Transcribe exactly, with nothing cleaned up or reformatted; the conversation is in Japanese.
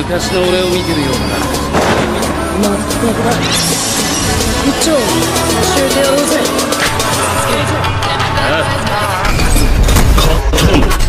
昔の俺を見てるようだな。まったくだ。一丁教えてやろうぜ。ああ。カットン。